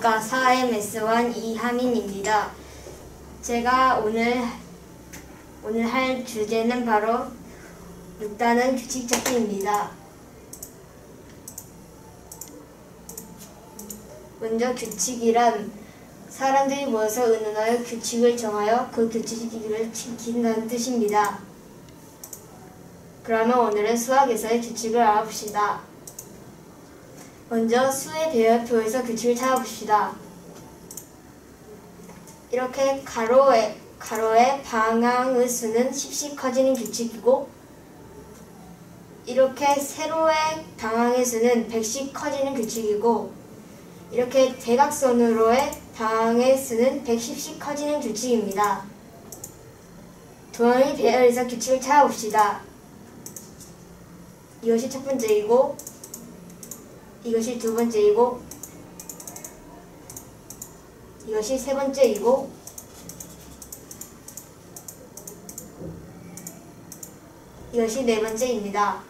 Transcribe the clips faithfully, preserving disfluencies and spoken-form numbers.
안녕하십니까. 사 엠 에스 일 이하민입니다. 제가 오늘 오늘 할 주제는 바로 육 단원 규칙 찾기입니다. 먼저 규칙이란 사람들이 모여서 의논하여 규칙을 정하여 그 규칙을 지킨다는 뜻입니다. 그러면 오늘은 수학에서의 규칙을 알아봅시다. 먼저 수의 배열표에서 규칙을 찾아봅시다. 이렇게 가로의, 가로의 방향의 수는 십씩 커지는 규칙이고, 이렇게 세로의 방향의 수는 백씩 커지는 규칙이고, 이렇게 대각선으로의 방향의 수는 백십씩 커지는 규칙입니다. 도형의 배열에서 규칙을 찾아봅시다. 이것이 첫 번째이고, 이것이 두 번째이고, 이것이 세 번째이고, 이것이 네 번째입니다.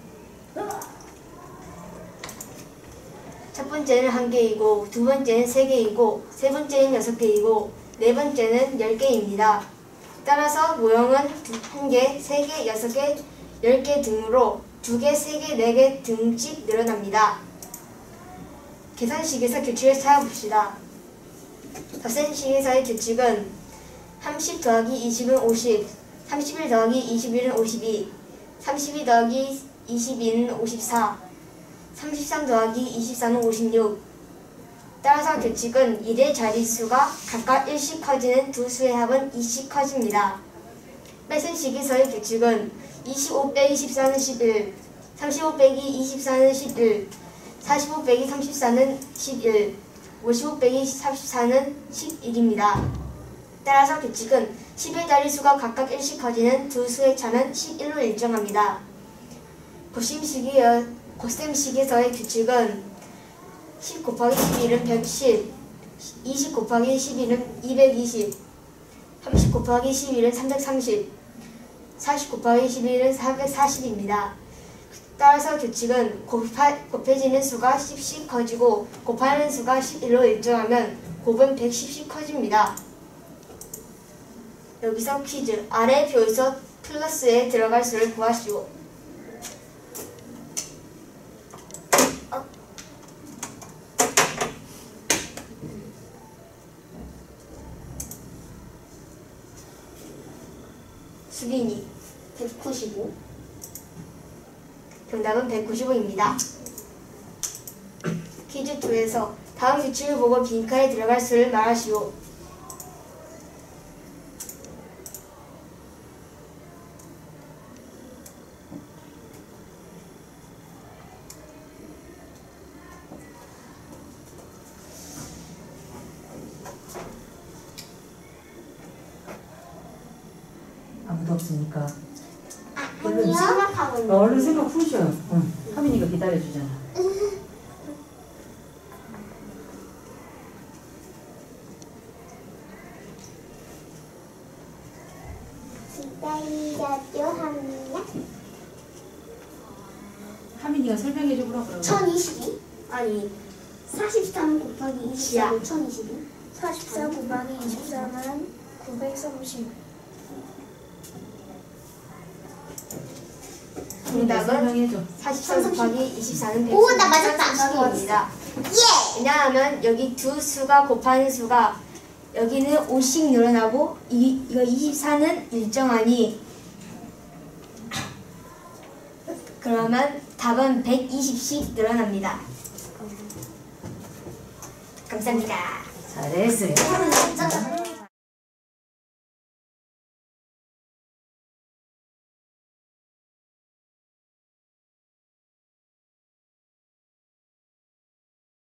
첫 번째는 한 개이고, 두 번째는 세 개이고, 세 번째는 여섯 개이고, 네 번째는 열 개입니다. 따라서 모형은 한 개, 세 개, 여섯 개, 열 개 등으로 두 개, 세 개, 네 개 등씩 늘어납니다. 계산식에서 규칙을 찾아봅시다. 덧셈식에서의 규칙은 삼십 더하기 이십은 오십, 삼십일 더하기 이십일은 오십이, 삼십이 더하기 이십이는 오십사, 삼십삼 더하기 이십사는 오십육. 따라서 규칙은 일의 자릿수가 각각 일씩 커지는 두 수의 합은 이씩 커집니다. 뺄셈식에서의 규칙은 이십오 빼기 십사는 십일, 삼십오 빼기 이십사는 십일, 사십오 빼기 삼십사는 십일, 오십오 빼기 삼십사는 십일입니다. 따라서 규칙은 십의 자릿수가 각각 일씩 커지는 두 수의 차는 십일로 일정합니다. 곱셈식에서의 규칙은 십 곱하기 십일은 백십, 이십 곱하기 십일은 이백이십, 삼십 곱하기 십일은 삼백삼십, 사십 곱하기 십일은 사백사십입니다. 따라서 규칙은 곱하, 곱해지는 수가 십씩 커지고 곱하는 수가 십일로 일정하면 곱은 백십씩 커집니다. 여기서 퀴즈. 아래 표에서 플러스에 들어갈 수를 구하시오. 어. 수빈이 백구십오. 정답은 백구십오입니다. 퀴즈 이에서 다음 규칙을 보고 빈칸에 들어갈 수를 말하시오. 아무도 없으니까. 아니 생각하고 있는. 얼른 생각 푸셔. 응. 하민이가 기다려주잖아. 기다리자죠 하민이야. 하민이가 설명해줘 보라 그러고. 천이십이? 아니 사십삼 곱하기 이십사는 천이십이. 사십사 곱하기 이십사는 구백삼십. 정답은 사십삼 곱하기 이십사는 오, 나 맞았다. 백삼십입니다. 예! 왜냐하면 여기 두 수가 곱하는 수가 여기는 오씩 늘어나고 이, 이거 이십사는 일정하니 그러면 답은 백이십씩 늘어납니다. 감사합니다. 잘했어요. 하민이 진짜